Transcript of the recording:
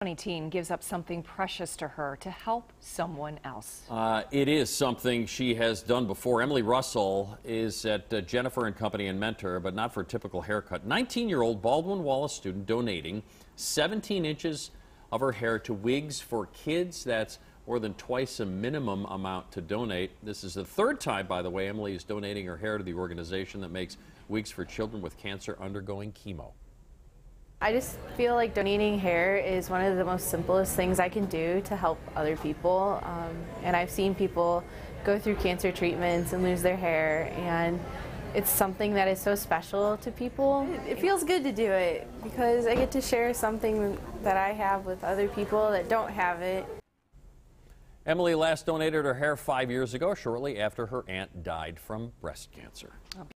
Teen gives up something precious to her to help someone else. It is something she has done before. Emily Russell is at Jennifer and Company and Mentor, but not for a typical haircut. 19-year-old Baldwin Wallace student donating 17 inches of her hair to Wigs for Kids. That's more than twice a minimum amount to donate. This is the third time, by the way, Emily is donating her hair to the organization that makes wigs for children with cancer undergoing chemo. I just feel like donating hair is one of the most simplest things I can do to help other people. And I've seen people go through cancer treatments and lose their hair, and it's something that is so special to people. It feels good to do it because I get to share something that I have with other people that don't have it. Emily last donated her hair 5 years ago, shortly after her aunt died from breast cancer.